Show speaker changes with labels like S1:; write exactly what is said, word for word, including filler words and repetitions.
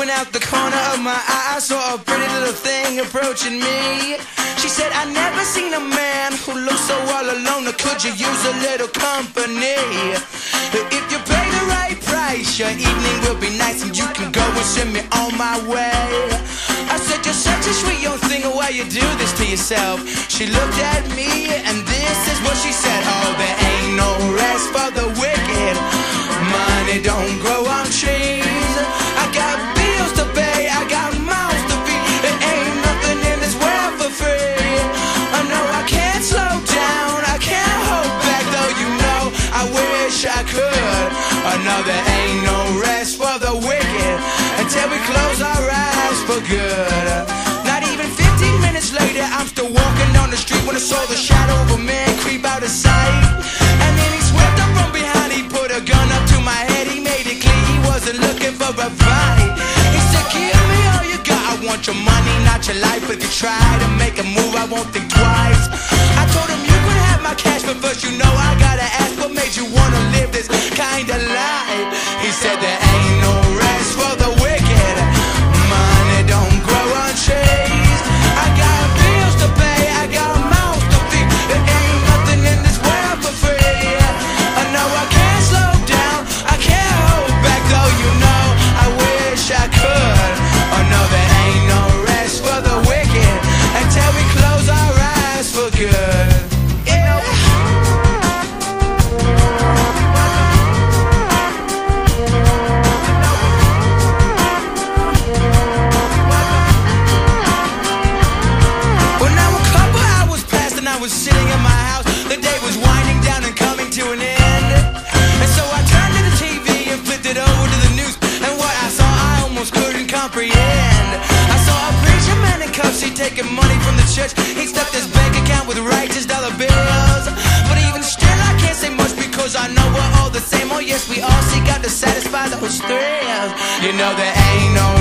S1: when out the corner of my eye I saw a pretty little thing approaching me. She said, I never seen a man who looks so all alone. Could you use a little company? If you pay the right price, your evening will be nice, and you can go and send me on my way. I said, you're such a sweet young thing, why you do this to yourself? She looked at me and this is what she said. Oh, there ain't no rest for the wicked. Money don't grow on trees. I got bills to pay, I got mouths to feed. There ain't nothing in this world for free. I know I can't slow down, I can't hold back, though you know I wish I could. I know there ain't no rest for the wicked until we close our eyes for good. Not even fifteen minutes later, I'm still walking down the street when I saw the shadow of a man creep out of sight. And then he swept up from behind, he put a gun up to my head. He made it clear he wasn't looking for a fight. He said, give me all you got, I want your money, not your life. If you try to make a move, I won't think twice. I told him you could have my cash, but first you know I gotta ask, what made you wanna live this kind of life? He said there ain't no rest for the wicked. Money don't grow on trees. I got bills to pay, I got mouths to feed. There ain't nothing in this world for free. I know I can't slow down, I can't hold back, though you know I wish I could. Oh no, there ain't no rest for the wicked until we close our eyes for good. Yeah. Well, now a couple hours passed and I was sitting in my house. The day was winding down and coming to an end. And so I turned to the T V and flipped it over to the news. And what I saw I almost couldn't comprehend. I saw a preacher man in cuffs, he taking money from the church. He stuffed his bank account with righteous dollar bills. But even still I can't say much because I know we're all the same. Oh yes, we all seek out to satisfy those thrills. You know there ain't no